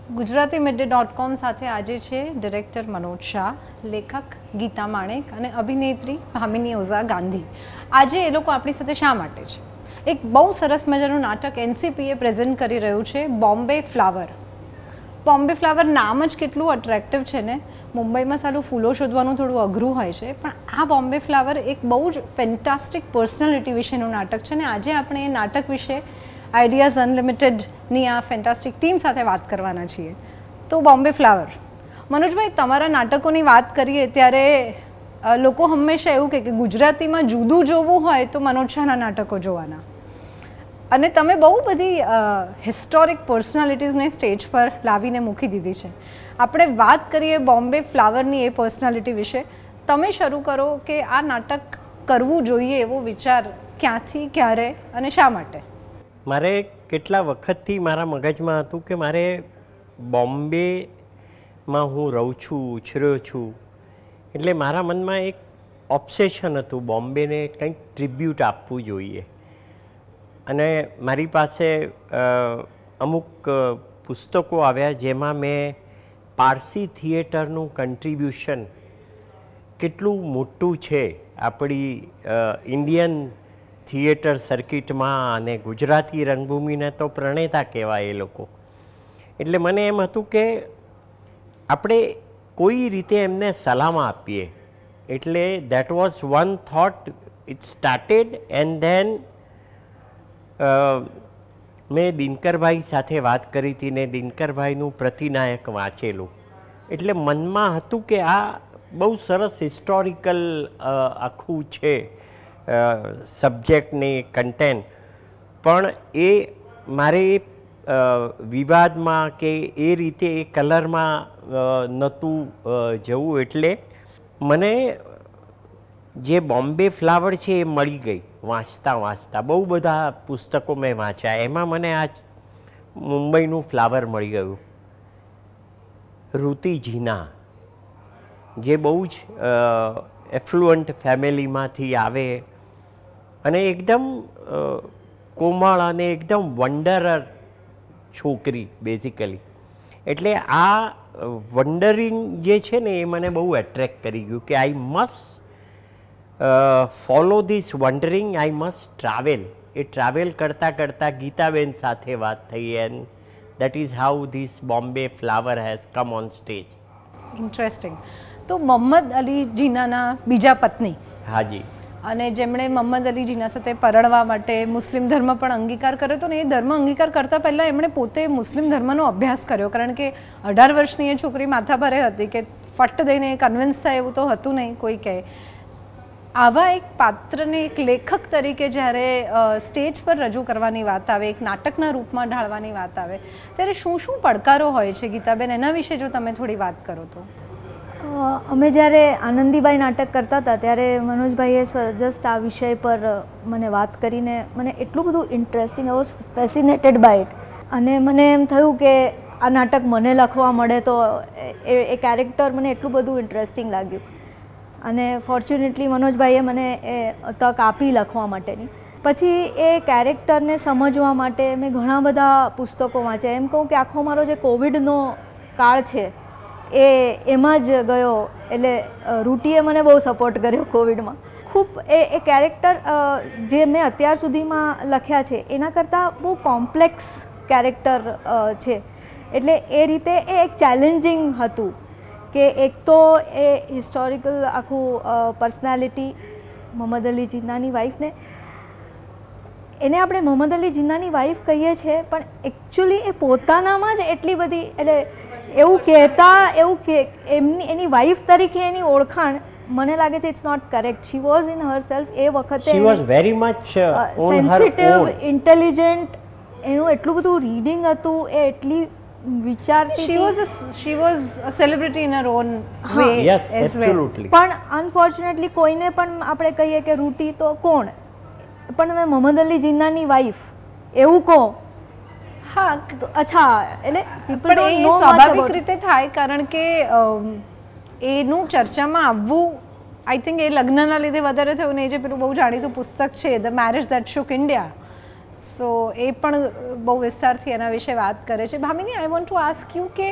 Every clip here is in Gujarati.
ગુજરાતીમીડિયા.com સાથે આજે છે ડિરેક્ટર મનોજ શાહ, લેખક ગીતા માણેક અને અભિનેત્રી ભામિની ઓઝા ગાંધી. આજે એ લોકો આપણી સાથે શા માટે છે? એક બહુ સરસ મજાનું નાટક એનસીપીએ પ્રેઝન્ટ કરી રહ્યું છે, બોમ્બે ફ્લાવર. બોમ્બે ફ્લાવર નામ જ કેટલું અટ્રેક્ટિવ છે ને. મુંબઈમાં સાલું ફૂલો શોધવાનું થોડું અઘરું હોય છે, પણ આ બોમ્બે ફ્લાવર એક બહુ જ ફેન્ટાસ્ટિક પર્સનાલિટી વિશેનું નાટક છે ને આજે આપણે એ નાટક વિશે આઈડિયાઝ અનલિમિટેડની આ ફેન્ટાસ્ટિક ટીમ સાથે વાત કરવાના છીએ. તો બોમ્બે ફ્લાવર, મનોજભાઈ, તમારા નાટકોની વાત કરીએ ત્યારે લોકો હંમેશા એવું કહે કે ગુજરાતીમાં જુદું જોવું હોય તો મનોજ શાહના નાટકો જોવાના. અને તમે બહુ બધી હિસ્ટોરિક પર્સનાલિટીઝને સ્ટેજ પર લાવીને મૂકી દીધી છે. આપણે વાત કરીએ બોમ્બે ફ્લાવરની એ પર્સનાલિટી વિશે. તમે શરૂ કરો કે આ નાટક કરવું જોઈએ એવો વિચાર ક્યાંથી, ક્યારે અને શા માટે? મારે કેટલા વખતથી મારા મગજમાં હતું કે મારે બોમ્બેમાં હું રહું છું, ઉછર્યો છું, એટલે મારા મનમાં એક ઓબ્સેશન હતું બોમ્બેને કંઈક ટ્રિબ્યુટ આપવું જોઈએ. અને મારી પાસે અમુક પુસ્તકો આવ્યા જેમાં મેં પારસી થિયેટરનું કન્ટ્રીબ્યુશન કેટલું મોટું છે આપણી ઇન્ડિયન થિયેટર સર્કિટમાં, અને ગુજરાતી રંગભૂમિને તો પ્રણેતા કહેવાય એ લોકો. એટલે મને એમ હતું કે આપણે કોઈ રીતે એમને સલામ આપીએ. એટલે that was one thought. It started and then મેં દિનકરભાઈ સાથે વાત કરી હતી ને દિનકરભાઈનું પ્રતિનાયક વાંચેલું. એટલે મનમાં હતું કે આ બહુ સરસ હિસ્ટોરિકલ આખું છે સબ્જેક્ટની કન્ટેન્ટ, પણ એ મારે વિવાદમાં કે એ રીતે એ કલરમાં નહોતું જવું. એટલે મને જે બોમ્બે ફ્લાવર છે એ મળી ગઈ વાંચતા. બહુ બધા પુસ્તકો મેં વાંચ્યા, એમાં મને આ મુંબઈનું ફ્લાવર મળી ગયું. ઋતિ જીના, જે બહુ જ એફ્લુઅન્ટ ફેમિલીમાંથી આવે અને એકદમ કોમળ અને એકદમ વન્ડરર છોકરી બેઝિકલી. એટલે આ વન્ડરિંગ જે છે ને એ મને બહુ એટ્રેક્ટ કરી ગયું કે I must follow this wondering, I must travel. એ ટ્રાવેલ કરતાં કરતાં ગીતાબેન સાથે વાત થઈ and that is how this Bombay flower has come on stage. Interesting. તો મોહમ્મદ અલી જીનાના બીજા પત્ની, હાજી, અને જેમણે મોહમ્મદ અલી જીના સાથે પરણવા માટે મુસ્લિમ ધર્મ પણ અંગીકાર કર્યો હતો ને એ ધર્મ અંગીકાર કરતાં પહેલાં એમણે પોતે મુસ્લિમ ધર્મનો અભ્યાસ કર્યો, કારણ કે 18 વર્ષની એ છોકરી માથાભારે હતી કે ફટ દઈને કન્વિન્સ થાય એવું તો હતું નહીં કોઈ કહે. આવા એક પાત્રને એક લેખક તરીકે જ્યારે સ્ટેજ પર રજૂ કરવાની વાત આવે, એક નાટકના રૂપમાં ઢાળવાની વાત આવે, ત્યારે શું શું પડકારો હોય છે ગીતાબેન? એના વિશે જો તમે થોડી વાત કરો તો. અમે જ્યારે આનંદીબાઈ નાટક કરતા હતા ત્યારે મનોજભાઈએ જસ્ટ આ વિષય પર મને વાત કરીને મને એટલું બધું interesting, I was fascinated by it. અને મને એમ થયું કે આ નાટક મને લખવા મળે તો એ કેરેક્ટર મને એટલું બધું ઇન્ટરેસ્ટિંગ લાગ્યું. અને ફોર્ચ્યુનેટલી મનોજભાઈએ મને એ તક આપી લખવા માટેની. પછી એ કેરેક્ટરને સમજવા માટે મેં ઘણા બધા પુસ્તકો વાંચ્યા. એમ કહું કે આખો મારો જે કોવિડનો કાળ છે એમાં જ ગયો. એટલે રૂટીએ મને બહુ સપોર્ટ કર્યો કોવિડમાં ખૂબ. એ કેરેક્ટર જે મેં અત્યાર સુધીમાં લખ્યા છે એના કરતાં બહુ કોમ્પ્લેક્સ કેરેક્ટર છે. એટલે એ રીતે એ એક ચેલેન્જિંગ હતું કે એક તો એ હિસ્ટોરિકલ આખું પર્સનાલિટી મોહમ્મદ અલી જીન્નાની વાઈફને, એને આપણે મોહમ્મદ અલી જીન્નાની વાઈફ કહીએ છીએ પણ એકચ્યુઅલી એ પોતાનામાં જ એટલી બધી, એટલે એવું કે એની વાઈફ તરીકે એની ઓળખાણ મને લાગે છે it's not correct. She was in herself એ વખતે she was very much sensitive, intelligent, એનું એટલું બધું રીડિંગ હતું, એ એટલી વિચારતી. She was a celebrity in her own way. Yes, as absolutely. well. પણ અનફોર્ચ્યુનેટલી કોઈને પણ આપણે કહીએ કે રૂટી તો કોણ, પણ મેં મોહમ્મદ અલી જીન્નાની વાઈફ એવું કહો. હા, અચ્છા, એટલે પણ એ સ્વાભાવિક રીતે થાય કારણ કે એનું ચર્ચામાં આવવું આઈ થિંક એ લગ્નના લીધે વધારે થયું ને. એ જે પેલું બહુ જાણીતું પુસ્તક છે the marriage that shook India, so એ પણ બહુ વિસ્તારથી એના વિશે વાત કરે છે. Bhamini, I want to ask you કે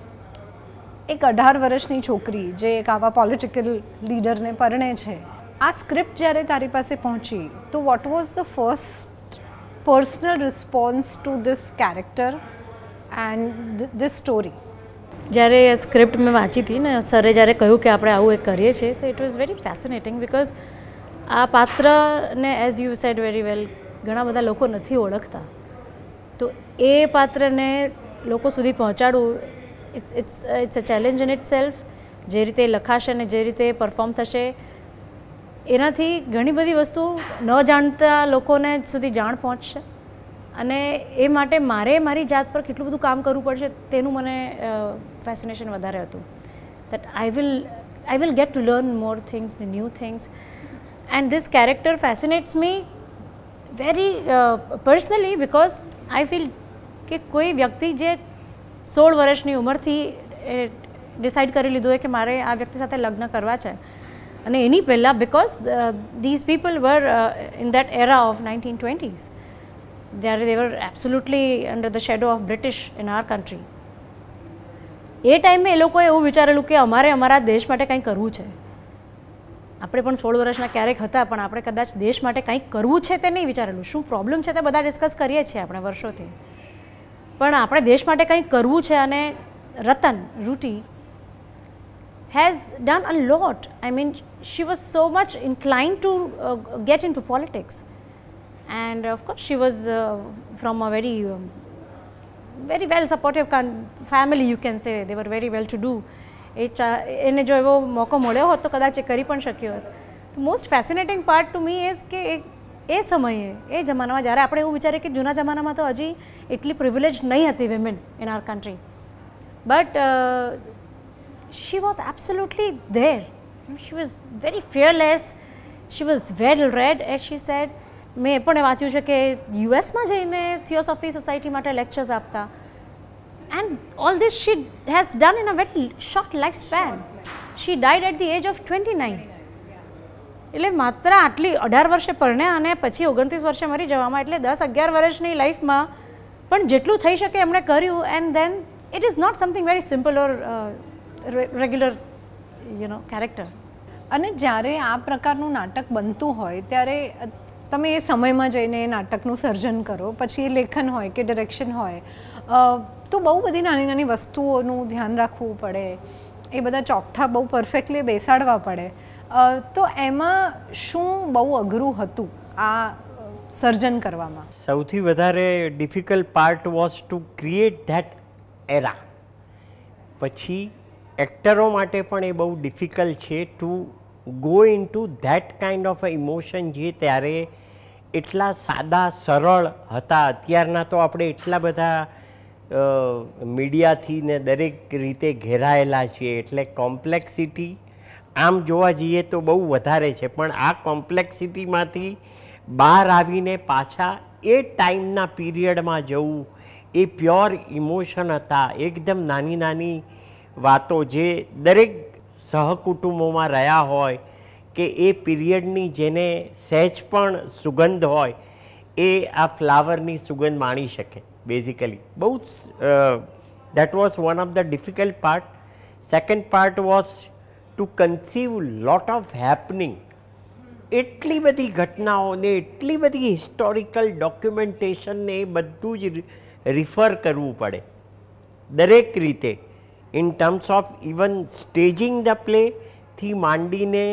એક 18 વર્ષની છોકરી જે એક આવા પોલિટિકલ લીડરને પરણે છે, આ સ્ક્રિપ્ટ જ્યારે તારી પાસે પહોંચી તો what was the first personal response to this character and this story? જ્યારે સ્ક્રિપ્ટ મેં વાંચી હતી ને, સરે જ્યારે કહ્યું કે આપણે આવું એક કરીએ છીએ, તો it was very fascinating because આ પાત્રને as you said very well ઘણા બધા લોકો નથી ઓળખતા, તો એ પાત્રને લોકો સુધી પહોંચાડવું it's a challenge in itself. જે રીતે લખાશે ને જે રીતે પરફોર્મ થશે એનાથી ઘણી બધી વસ્તુ ન જાણતા લોકોને સુધી જાણ પહોંચશે, અને એ માટે મારે મારી જાત પર કેટલું બધું કામ કરવું પડશે તેનું મને ફેસિનેશન વધારે હતું. That I will get to learn more things, new things, and this character fascinates me very personally because I feel કે કોઈ વ્યક્તિ જે 16 વર્ષની ઉંમરથી ડિસાઇડ કરી લીધું હોય કે મારે આ વ્યક્તિ સાથે લગ્ન કરવા છે, અને એની પહેલાં because these people were in that era of 1920s જ્યારે they were absolutely under the shadow of British in our country. એ ટાઈમે એ લોકોએ એવું વિચારેલું કે અમારે અમારા દેશ માટે કંઈક કરવું છે. આપણે પણ 16 વર્ષના ક્યારેક હતા, પણ આપણે કદાચ દેશ માટે કંઈક કરવું છે તે નહીં વિચારેલું. શું પ્રોબ્લેમ છે તે બધા ડિસ્કસ કરીએ છીએ આપણે વર્ષોથી, પણ આપણે દેશ માટે કંઈક કરવું છે. અને Ratan રૂટી has done a lot. I mean, she was so much inclined to get into politics, and of course she was from a very well supportive family, you can say. They were very well to do. એને જો એવો મોકો મળ્યો હોત તો કદાચ એ કરી પણ શક્યો હોત. The most fascinating part to me is કે એ સમયે એ જમાનામાં જ્યારે આપણે એવું વિચારીએ કે જૂના જમાનામાં તો હજી એટલી પ્રિવિલેજ નહીં હતી women in our country, but she was absolutely there. She was very fearless. She was well read, as she said. મેં એ પણ વાંચ્યું છે કે યુએસમાં જઈને થિયોસોફી સોસાયટી માટે લેક્ચર્સ આપતા, and all this she has done in a very short lifespan. She died at the age of 29. એટલે માત્ર આટલી 18 વર્ષે પરણ્યા અને પછી 29 વર્ષે મરી જવામાં, એટલે 10-11 વર્ષની લાઈફમાં પણ જેટલું થઈ શકે એમણે કર્યું. And then it is not something very simple or regular character. અને જ્યારે આ પ્રકારનું નાટક બનતું હોય ત્યારે તમે એ સમયમાં જઈને એ નાટકનું સર્જન કરો, પછી એ લેખન હોય કે ડિરેક્શન હોય, તો બહુ બધી નાની નાની વસ્તુઓનું ધ્યાન રાખવું પડે, એ બધા ચોકઠા બહુ પરફેક્ટલી બેસાડવા પડે. તો એમાં શું બહુ અઘરું હતું આ સર્જન કરવામાં? સૌથી વધારે difficult part was to create that era. પછી એક્ટરો માટે પણ એ બહુ ડિફિકલ્ટ છે to go into that kind of emotion જે ત્યારે એટલા સાદા સરળ હતા. અત્યારના તો આપણે એટલા બધા મીડિયાથી ને દરેક રીતે ઘેરાયેલા છીએ, એટલે કોમ્પ્લેક્સિટી આમ જોવા જઈએ તો બહુ વધારે છે. પણ આ કોમ્પ્લેક્સિટીમાંથી બહાર આવીને પાછા એ ટાઈમના પીરિયડમાં જવું, એ પ્યોર ઇમોશન હતા. એકદમ નાની નાની વાતો જે દરેક સહકુટુંબોમાં રહ્યા હોય કે એ પીરિયડની જેને સહેજ પણ સુગંધ હોય એ આ ફ્લાવરની સુગંધ માણી શકે. બેઝિકલી બહુ that was one of the difficult part. Second part was to conceive lot of happening. એટલી બધી ઘટનાઓને, એટલી બધી હિસ્ટોરિકલ ડોક્યુમેન્ટેશનને એ બધું જ રિફર કરવું પડે દરેક રીતે, in terms of even staging the play થી માંડીને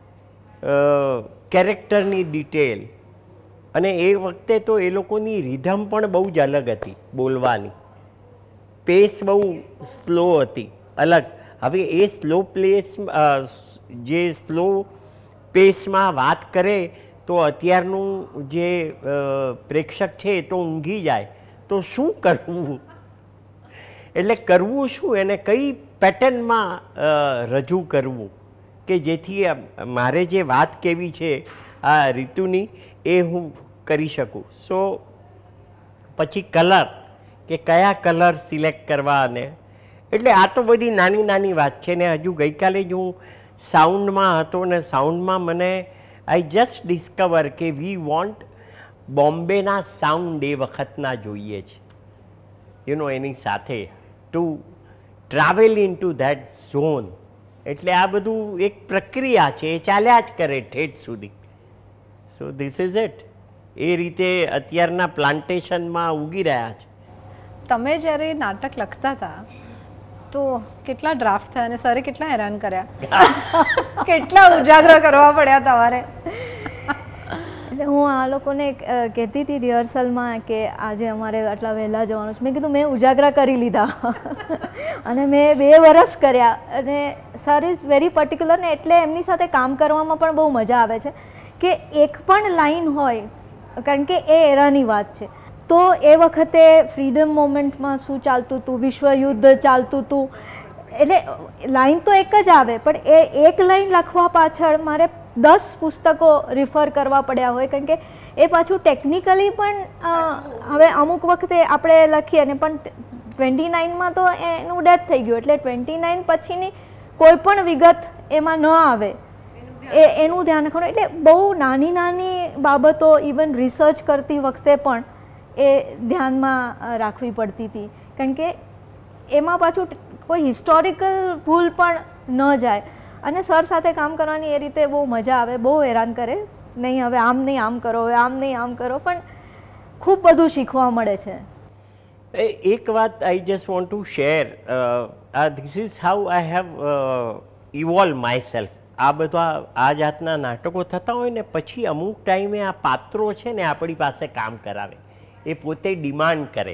કેરેક્ટરની ડિટેલ. અને એ વખતે તો એ લોકોની રિધમ પણ બહુ જ અલગ હતી, બોલવાની પેસ બહુ સ્લો હતી, અલગ. હવે એ સ્લો પ્લેસ જે સ્લો પેસમાં વાત કરે તો અત્યારનું જે પ્રેક્ષક છે એ તો ઊંઘી જાય. તો શું કરવું, એટલે કરવું શું, એને કઈ પેટર્નમાં રજૂ કરવું કે જેથી મારે જે વાત કહેવી છે આ ઋતુની એ હું કરી શકું. સો પછી કલર, કે કયા કલર સિલેક્ટ કરવા, અને એટલે આ તો બધી નાની નાની વાત છે. ને હજુ ગઈકાલે જ હું સાઉન્ડમાં હતો ને સાઉન્ડમાં મને આઈ જસ્ટ ડિસ્કવર કે વી વોન્ટ બોમ્બેના સાઉન્ડ એ વખતના જોઈએ છે, એની સાથે to travel into that zone. એટલે આ બધું એક પ્રક્રિયા છે, એ ચાલ્યા જ કરે ઠેઠ સુધી. So this is it. એ રીતે અત્યારના પ્લાન્ટેશનમાં ઉગી રહ્યા છે. તમે જ્યારે નાટક લખતા હતા તો કેટલા ડ્રાફ્ટ થયા અને સરે કેટલા હેરાન કર્યા? કેટલા ઉજાગરા કરવા પડ્યા તમારે? એટલે હું આ લોકોને કહેતી હતી રિહર્સલમાં કે આજે અમારે આટલા વહેલા જવાનું છે. મેં કીધું મેં ઉજાગરા કરી લીધા અને મેં 2 વર્ષ કર્યા. અને સર ઇઝ વેરી પર્ટિક્યુલર ને એટલે એમની સાથે કામ કરવામાં પણ બહુ મજા આવે છે કે એક પણ લાઈન હોય, કારણ કે એ એરાની વાત છે. તો એ વખતે ફ્રીડમ મોમેન્ટમાં શું ચાલતું હતું, વિશ્વયુદ્ધ ચાલતું હતું, એટલે લાઈન તો એક જ આવે પણ એ એક લાઈન લખવા પાછળ મારે 10 પુસ્તકો રિફર કરવા પડ્યા હોય, કારણ કે એ પાછું ટેકનિકલી પણ હવે અમુક વખતે આપણે લખીએ ને પણ 29માં તો એનું ડેથ થઈ ગયું, એટલે 29 પછીની કોઈ પણ વિગત એમાં ન આવે એનું ધ્યાન રાખવાનું. એટલે બહુ નાની નાની બાબતો ઇવન રિસર્ચ કરતી વખતે પણ એ ધ્યાનમાં રાખવી પડતી હતી, કારણ કે એમાં પાછું કોઈ હિસ્ટોરિકલ ભૂલ પણ ન જાય. અને સર સાથે કામ કરવાની એ રીતે બહુ મજા આવે. બહુ હેરાન કરે, નહીં હવે આમ નહીં આમ કરો, હવે આમ નહીં આમ કરો, પણ ખૂબ બધું શીખવા મળે છે. એક વાત I just want to share. This is how I have evolve myself. આ બધા આ જાતના નાટકો થતા હોય ને પછી અમુક ટાઈમે આ પાત્રો છે ને આપણી પાસે કામ કરાવે, એ પોતે ડિમાન્ડ કરે.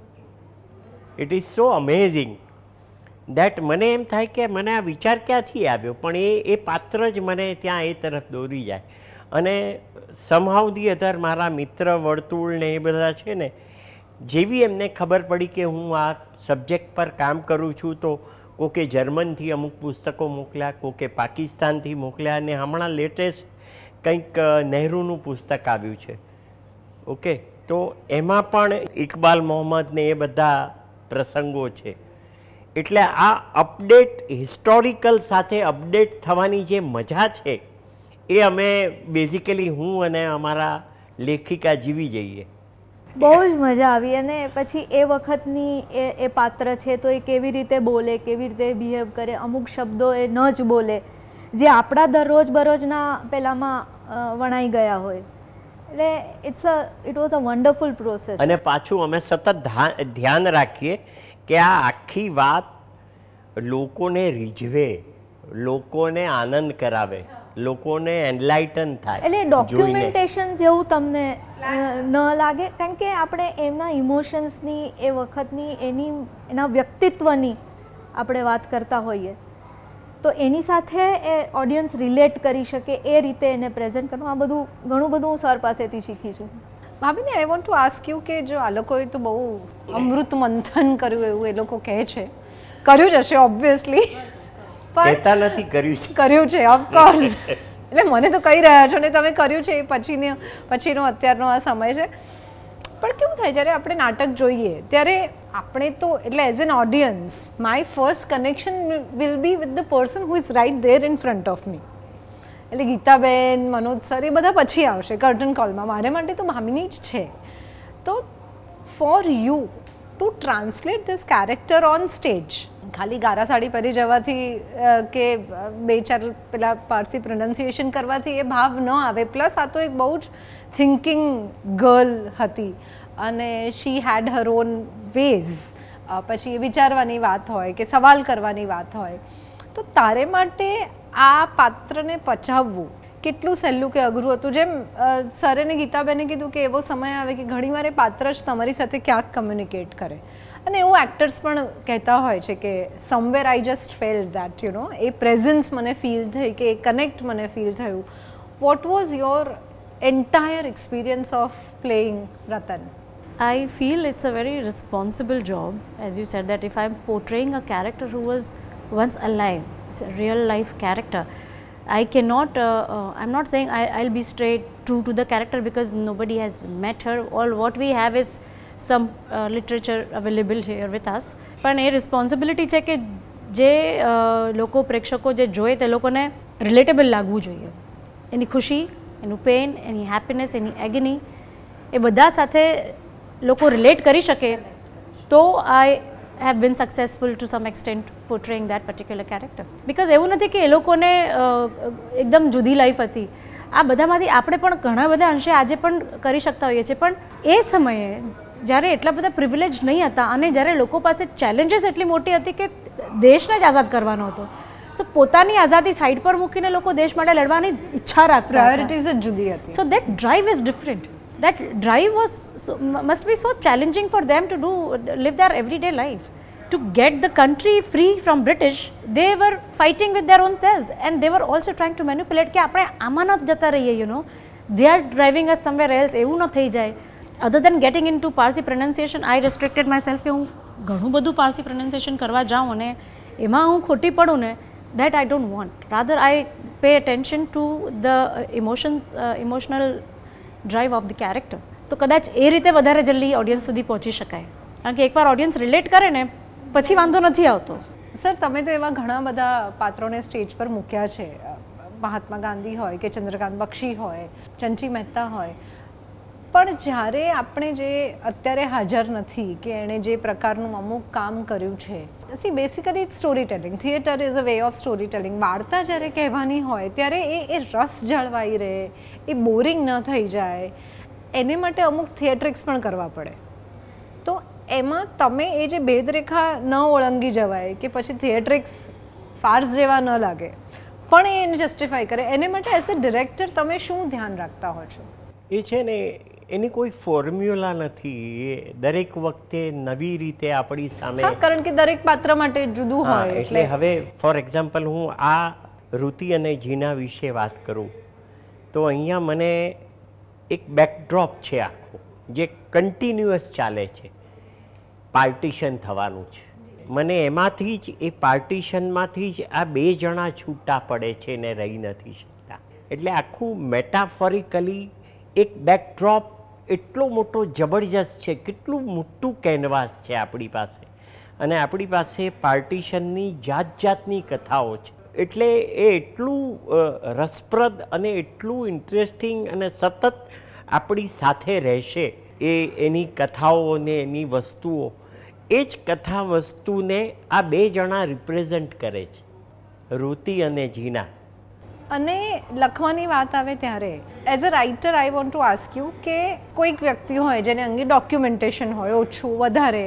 It is so amazing that મને એમ થાય કે મને આ વિચાર ક્યાંથી આવ્યો, પણ એ પાત્ર જ મને ત્યાં એ તરફ દોરી જાય. અને સમહાઉ ધી અધર મારા મિત્ર વર્તુળ ને એ બધા છે ને, જેવી એમને ખબર પડી કે હું આ સબ્જેક્ટ પર કામ કરું છું તો કોકે જર્મનથી અમુક પુસ્તકો મોકલ્યા, કોકે પાકિસ્તાનથી મોકલ્યા, અને હમણાં લેટેસ્ટ કંઈક નહેરુનું પુસ્તક આવ્યું છે. ઓકે, તો એમાં પણ ઇકબાલ મોહમ્મદ ને એ બધા પ્રસંગો છે. એટલે આ અપડેટ, હિસ્ટોરિકલ સાથે અપડેટ થવાની જે મજા છે એ અમે બેઝિકલી હું અને અમારા લેખિકા જીવી જઈએ. બહુ જ મજા આવી. અને પછી એ વખતની એ પાત્ર છે તો એ કેવી રીતે બોલે, કેવી રીતે બિહેવ કરે, અમુક શબ્દો એ ન જ બોલે જે આપણા દરરોજ બરોજના પેલામાં વણાઈ ગયા હોય. એટલે it was a wonderful process. અને પાછું અમે સતત ધ્યાન રાખીએ કે આ આખી વાત લોકોને રીઝવે, લોકોને આનંદ કરાવે, લોકોને એનલાઇટન થાય. એટલે ડોક્યુમેન્ટેશન જેવું તમને ન લાગે, કારણ કે આપણે એમના ઇમોશન્સની, એ વખતની એના વ્યક્તિત્વની આપણે વાત કરતા હોઈએ તો એની સાથે એ ઓડિયન્સ રિલેટ કરી શકે એ રીતે એને પ્રેઝન્ટ કરવું. આ બધું ઘણું બધું હું સર પાસેથી શીખી છું. ભાભીને I want to ask you કે જો આ લોકોએ તો બહુ અમૃત મંથન કર્યું એવું એ લોકો કહે છે, કર્યું જ હશે ઓબ્વિયસલી, કહેતા નથી કર્યું છે ઓફકોર્સ. એટલે મને તો કહી રહ્યા છો ને તમે કર્યું છે, એ પછીનો અત્યારનો આ સમય છે. પણ કેવું થાય જ્યારે આપણે નાટક જોઈએ ત્યારે આપણે તો એટલે as an audience my first connection will be with the person who is right there in front of me. એટલે ગીતાબેન, મનોજ સર એ બધા પછી આવશે કર્ટન કોલમાં, મારે માટે તો ભામિની જ છે. તો for you to translate this character on stage, ખાલી ગારા સાડી પહેરી જવાથી કે 2-4 પેલા પારસી પ્રોનાઉન્સિએશન કરવાથી એ ભાવ ન આવે. પ્લસ આ તો એક બહુ જ થિંકિંગ ગર્લ હતી અને શી હેડ હર ઓન વેઝ. પછી એ વિચારવાની વાત હોય કે સવાલ કરવાની વાત હોય, તો તારે માટે આ પાત્રને પચાવવું કેટલું સહેલું કે અઘરું હતું? જેમ સરે ને ગીતાબેને કીધું કે એવો સમય આવે કે ઘણીવાર એ પાત્ર જ તમારી સાથે ક્યાંક કમ્યુનિકેટ કરે, અને એવું એક્ટર્સ પણ કહેતા હોય છે કે somewhere I just felt that એ પ્રેઝન્સ મને ફીલ થઈ, કે એ કનેક્ટ મને ફીલ થયું. What was your entire experience of playing Ratan? I feel it's a very responsible job, as you said, that if I'm portraying a character who was once alive, it's a real life character, I cannot, I'm not saying I'll be straight true to the character because nobody has met her. All what we have is some literature available here with us. પણ એ રિસ્પોન્સિબિલિટી છે કે જે લોકો પ્રેક્ષકો જે જોઈએ તે લોકોને રિલેટેબલ લાગવું જોઈએ. એની ખુશી, એનું પેન, એની હેપીનેસ, એની એગની એ બધા સાથે લોકો રિલેટ કરી શકે તો I have been successful to some extent portraying that particular character. Because એવું નથી કે એ લોકોને એકદમ જુદી લાઈફ હતી. આ બધામાંથી આપણે પણ ઘણા બધા અંશે આજે પણ કરી શકતા હોઈએ છીએ, પણ એ સમયે જ્યારે એટલા બધા પ્રિવિલેજ નહીં હતા અને જ્યારે લોકો પાસે ચેલેન્જીસ એટલી મોટી હતી કે દેશને જ આઝાદ કરવાનો હતો, સો પોતાની આઝાદી સાઈડ પર મૂકીને લોકો દેશ માટે લડવાની ઈચ્છા રાખતા, પ્રાયોરિટીઝ જ જુદી હતી. So that drive is different. That drive must be so challenging for them to live their everyday life. To get the country free from British, they were fighting with their own selves, and they were also trying to manipulate કે આપણે આમાં ન જતા રહીએ, you know, they are driving us somewhere else, એવું ન થઈ જાય. Other than getting into Parsi pronunciation, I restricted myself કે હું ઘણું બધું Parsi pronunciation કરવા જાઉં અને એમાં હું ખોટી પડું ને, that I don't want. Rather I pay attention to the emotional drive of the character. તો કદાચ એ રીતે વધારે જલ્દી ઓડિયન્સ સુધી પહોંચી શકાય, કારણ કે એકવાર ઓડિયન્સ રિલેટ કરે ને પછી વાંધો નથી આવતો. સર, તમે તો એવા ઘણા બધા પાત્રોને સ્ટેજ પર મૂક્યા છે, મહાત્મા ગાંધી હોય કે ચંદ્રકાંત બક્ષી હોય, ચંચી મહેતા હોય, પણ જ્યારે આપણે જે અત્યારે હાજર નથી કે એણે જે પ્રકારનું અમુક કામ કર્યું છે, see basically storytelling, theatre is a way of storytelling. વાર્તા જ્યારે કહેવાની હોય ત્યારે એ રસ જળવાઈ રહે, એ બોરિંગ ન થઈ જાય, એને માટે અમુક થિયેટ્રિક્સ પણ કરવા પડે. તો એમાં તમે એ જે ભેદરેખા ન ઓળંગી જવાય કે પછી થિયેટ્રિક્સ ફાર્સ જેવા ન લાગે પણ એને જસ્ટિફાઈ કરે, એને માટે એઝ અ ડિરેક્ટર તમે શું ધ્યાન રાખતા હો છો? એ છે ને, એની કોઈ ફોર્મ્યુલા નથી, એ દરેક વખતે નવી રીતે આપણી સામે, કારણ કે દરેક પાત્ર માટે જુદું હોય. એટલે હવે ફોર એક્ઝામ્પલ હું આ ઋતિ અને જીના વિશે વાત કરું તો અહીંયા મને એક બેકડ્રોપ છે આખો જે કન્ટિન્યુઅસ ચાલે છે, પાર્ટીશન થવાનું છે. મને એમાંથી જ, એ પાર્ટીશનમાંથી જ આ બે જણા છૂટા પડે છે ને રહી નથી શકતા. એટલે આખું મેટાફોરિકલી એક બેકડ્રોપ એટલો મોટો જબરજસ્ત છે, કેટલું મોટું કેનવાસ છે આપણી પાસે, અને આપણી પાસે પાર્ટીશનની જાત જાતની કથાઓ છે. એટલે એ એટલું રસપ્રદ અને એટલું ઇન્ટરેસ્ટિંગ અને સતત આપણી સાથે રહેશે એની કથાઓ અને એની વસ્તુઓ. એ જ કથા વસ્તુને આ બે જણા રિપ્રેઝન્ટ કરે છે, ઋતિ અને જીના. અને લખવાની વાત આવે ત્યારે as a writer I want to ask you કે કોઈક વ્યક્તિ હોય જેને અંગે ડોક્યુમેન્ટેશન હોય ઓછું વધારે,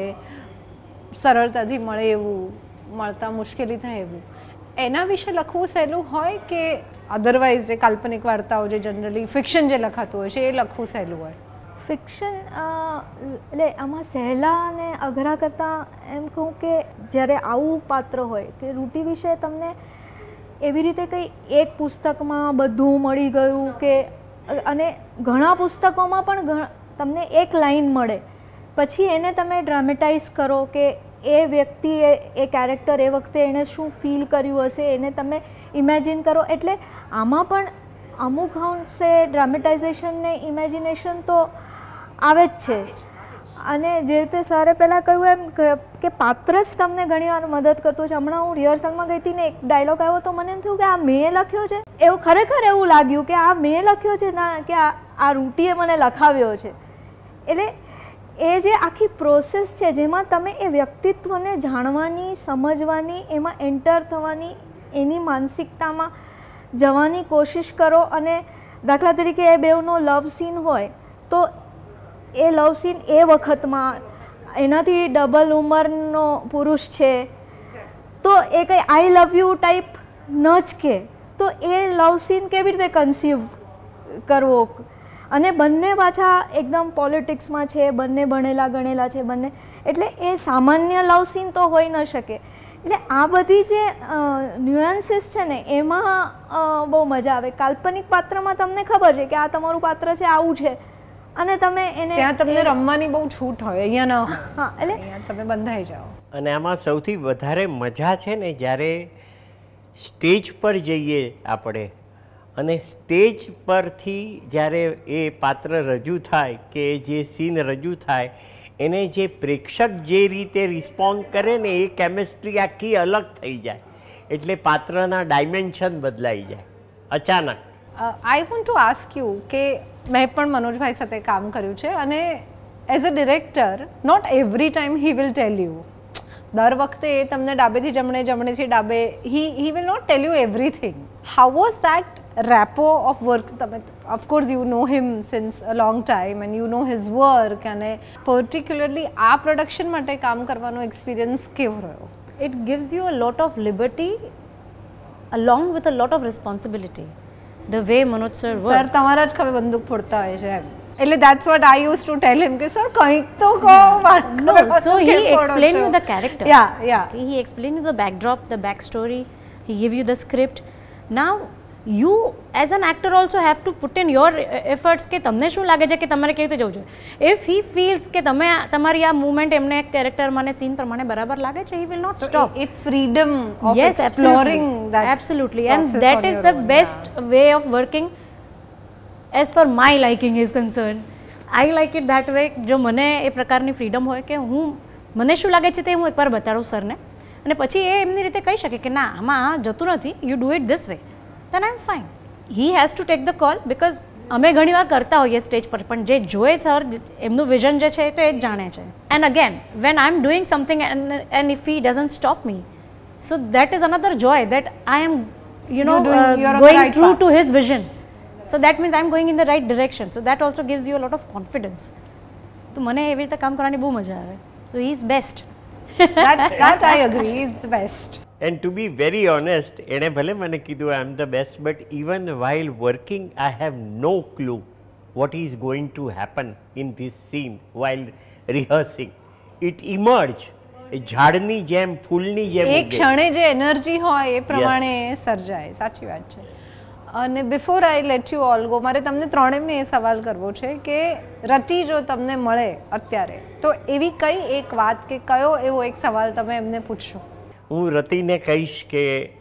સરળતાથી મળે એવું, મળતા મુશ્કેલી થાય એવું, એના વિશે લખવું સહેલું હોય કે અધરવાઇઝ જે કાલ્પનિક વાર્તાઓ જે જનરલી ફિક્શન જે લખાતું હોય છે એ લખવું સહેલું હોય? ફિક્શન એટલે આમાં સહેલા અને અઘરા કરતાં એમ કહું કે જ્યારે આવું પાત્ર હોય કે ઋતિ વિશે તમને એવી રીતે કંઈ એક પુસ્તકમાં બધું મળી ગયું કે, અને ઘણા પુસ્તકોમાં પણ તમને એક લાઈન મળે, પછી એને તમે ડ્રામેટાઇઝ કરો કે એ વ્યક્તિ એ કેરેક્ટર એ વખતે એણે શું ફીલ કર્યું હશે એને તમે ઇમેજિન કરો. એટલે આમાં પણ અમુક અંશે ડ્રામેટાઇઝેશન ને ઇમેજિનેશન તો આવે જ છે. અને જે રીતે સરે પહેલાં કહ્યું એમ કે પાત્ર જ તમને ઘણીવાર મદદ કરતું છે. હમણાં હું રિહર્સલમાં ગઈ હતી ને એક ડાયલોગ આવ્યો તો મને એમ થયું કે આ મેં લખ્યો છે, એવું ખરેખર એવું લાગ્યું કે આ મેં લખ્યો છે ના કે આ રૂટીએ મને લખાવ્યો છે. એટલે એ જે આખી પ્રોસેસ છે જેમાં તમે એ વ્યક્તિત્વને જાણવાની, સમજવાની, એમાં એન્ટર થવાની, એની માનસિકતામાં જવાની કોશિશ કરો. અને દાખલા તરીકે એ બેવનો લવ સીન હોય તો એ લવ સીન એ વખતમાં એનાથી ડબલ ઉંમરનો પુરુષ છે તો એ કંઈ આઈ લવ યુ ટાઈપ ન જ કે, તો એ લવ સીન કેવી રીતે કન્સીવ કરવો? અને બંને પાછા એકદમ પોલિટિક્સમાં છે, બંને ભણેલા ગણેલા છે બંને, એટલે એ સામાન્ય લવ સીન તો હોઈ ન શકે. એટલે આ બધી જે ન્યુએન્સીસ છે ને એમાં બહુ મજા આવે. કાલ્પનિક પાત્રમાં તમને ખબર છે કે આ તમારું પાત્ર છે, આવું છે, અને તમે એને ત્યાં તમને રમવાની બહુ છૂટ હોય, અહીંયા ન. હા, એટલે તમે બંધાઈ જાઓ. અને આમાં સૌથી વધારે મજા છે ને જ્યારે સ્ટેજ પર જઈએ આપણે, અને સ્ટેજ પરથી જ્યારે એ પાત્ર રજૂ થાય કે જે સીન રજૂ થાય એને જે પ્રેક્ષક જે રીતે રિસ્પોન્ડ કરે ને એ કેમિસ્ટ્રી આખી અલગ થઈ જાય. એટલે પાત્રના ડાયમેન્શન બદલાઈ જાય અચાનક. I want to ask you કે મેં પણ મનોજભાઈ સાથે કામ કર્યું છે અને as a director not every time he will tell you, દર વખતે એ તમને ડાબેથી જમણે જમણેથી ડાબે he will not tell you everything. How was that rapport of work? તમે of course you know him since a long time and you know his work, અને પર્ટિક્યુલરલી આ પ્રોડક્શન માટે કામ કરવાનો એક્સપિરિયન્સ કેવો રહ્યો? It gives you a lot of liberty along with a lot of responsibility. The way Manoj sir works. Sir તમારા જ ખબર બંદૂક ફોડતા હોય છે એમ, એટલે that's what I used to tell him કે સર કંઈક તો કહો. No, so he explained you the character. Yeah. Okay, he explained you the backdrop, the backstory. He give you the script. Now you as an actor also have to put in your efforts કે તમને શું લાગે છે કે તમારે કેવી રીતે જવું જોઈએ. If he feels કે તમે તમારી આ મૂવમેન્ટ એમને કેરેક્ટરમાં ને સીન પ્રમાણે બરાબર લાગે છે, he will not stop. A freedom of Yes, exploring that. Absolutely, and that is the best way of working as for my liking is concerned. I like it that way. જો મને એ પ્રકારની ફ્રીડમ હોય કે હું મને શું લાગે છે તે હું એકવાર બતાડું સરને, અને પછી એ એમની રીતે કહી શકે કે ના આમાં જતું નથી, you do it this way, then I'm fine. He has to take the call because અમે ઘણીવાર કરતા હોઈએ સ્ટેજ પર, પણ જે જોએ સર એમનું વિઝન જે છે તો એ જ જાણે છે. And again when I am doing something and if he doesn't stop me, so that is another joy that I am going true to his vision. So that means I'm going in the right direction. So that also gives you a lot of confidence. તો મને એવી રીતે કામ કરવાની બહુ મજા આવે. So he is best. that I agree, he is the best. And to be very honest, એણે ભલે મને કીધું I am the best, but even while working, I have no clue what is going to happen in this scene while rehearsing. It emerged. ઝાડની જેમ, ફૂલની જેમ. એક ક્ષણે જે એનર્જી હોય એ પ્રમાણે સર્જાય. સાચી વાત છે. અને before I let you all go, મારે તમને ત્રણેયને એ સવાલ કરવો છે કે રતિ જો તમને મળે અત્યારે તો એવી કઈ એક વાત કે કયો એવો એક સવાલ તમે એમને પૂછશો? હું રતિને કહીશ કે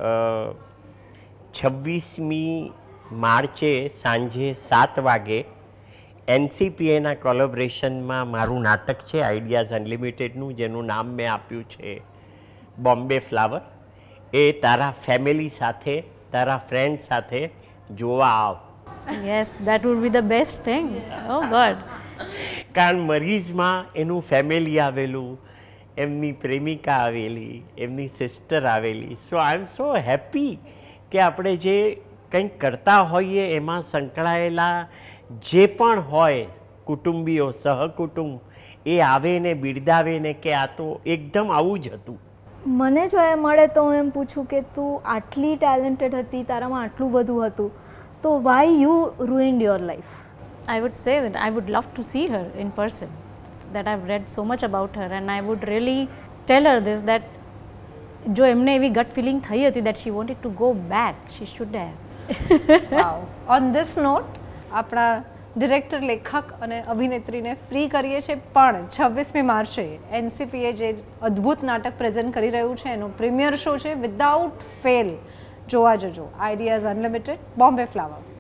26મી માર્ચે સાંજે 7 વાગે NCPAના કોલેબોરેશનમાં મારું નાટક છે આઈડિયાઝ અનલિમિટેડનું, જેનું નામ મેં આપ્યું છે બોમ્બે ફ્લાવર. એ તારા ફેમિલી સાથે, તારા ફ્રેન્ડ સાથે જોવા આવ. Yes, that would be the best thing. Oh God. કારણ મરીઝમાં એનું ફેમિલી આવેલું, એમની પ્રેમિકા આવેલી, એમની સિસ્ટર આવેલી. સો આઈ એમ સો હેપી કે આપણે જે કંઈક કરતા હોઈએ એમાં સંકળાયેલા જે પણ હોય કુટુંબીઓ, સહકુટુંબ, એ આવે ને બિરદાવે ને કે આ તો એકદમ આવું જ હતું. મને જો એ મળે તો હું એમ પૂછું કે તું આટલી ટેલેન્ટેડ હતી, તારામાં આટલું બધું હતું, તો why you ruined your life? I would say that I would love to see her in person. That I've read so much about her and I would really tell her this, that જો એમને એવી gut feeling થઈ હતી that she wanted to go back, she should have. Wow. On this note, આપણા ડિરેક્ટર, લેખક અને અભિનેત્રીને ફ્રી કરીએ છીએ, પણ 26મી માર્ચે NCPA જે અદ્ભુત નાટક પ્રેઝન્ટ કરી રહ્યું છે એનો પ્રીમિયર શો છે, વિધાઉટ ફેલ જોવા જજો. Ideas Unlimited, Bombay flower.